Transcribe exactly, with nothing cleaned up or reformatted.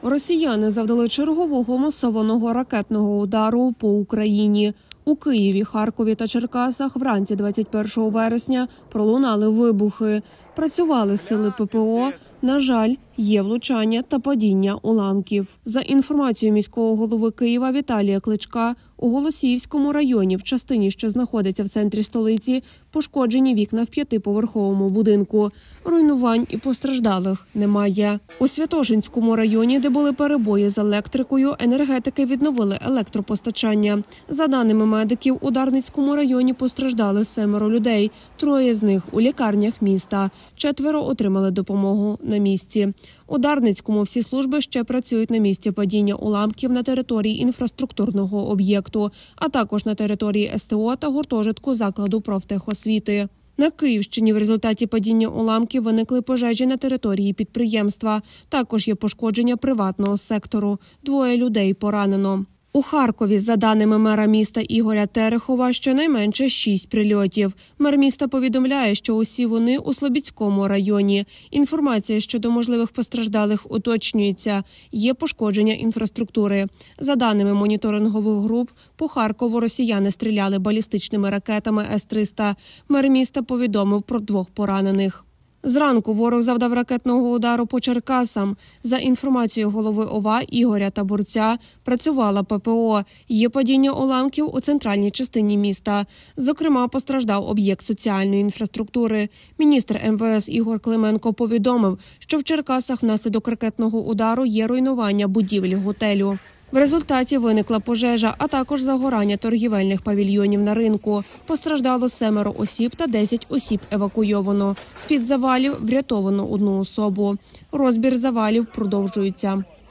Росіяни завдали чергового масованого ракетного удару по Україні. У Києві, Харкові та Черкасах вранці двадцять першого вересня пролунали вибухи. Працювали сили ППО. На жаль, є влучання та падіння уламків. За інформацією міського голови Києва Віталія Кличка, у Голосіївському районі, в частині, що знаходиться в центрі столиці, пошкоджені вікна в п'ятиповерховому будинку. Руйнувань і постраждалих немає. У Святошинському районі, де були перебої з електрикою, енергетики відновили електропостачання. За даними медиків, у Дарницькому районі постраждали семеро людей. Троє з них у лікарнях міста. Четверо отримали допомогу на місці. У Дарницькому всі служби ще працюють на місці падіння уламків на території інфраструктурного об'єкту, а також на території СТО та гуртожитку закладу профтехосвіти. На Київщині в результаті падіння уламків виникли пожежі на території підприємства. Також є пошкодження приватного сектору. Двоє людей поранено. У Харкові, за даними мера міста Ігоря Терехова, щонайменше шість прильотів. Мер міста повідомляє, що усі вони у Слобідському районі. Інформація щодо можливих постраждалих уточнюється. Є пошкодження інфраструктури. За даними моніторингових груп, по Харкову росіяни стріляли балістичними ракетами С триста. Мер міста повідомив про двох поранених. Зранку ворог завдав ракетного удару по Черкасам. За інформацією голови ОВА Ігоря Табурця, працювала ППО. Є падіння уламків у центральній частині міста. Зокрема, постраждав об'єкт соціальної інфраструктури. Міністр ем ве ес Ігор Клименко повідомив, що в Черкасах внаслідок ракетного удару є руйнування будівлі готелю. В результаті виникла пожежа, а також загорання торгівельних павільйонів на ринку. Постраждало семеро осіб та десять осіб евакуйовано. З-під завалів врятовано одну особу. Розбір завалів продовжується.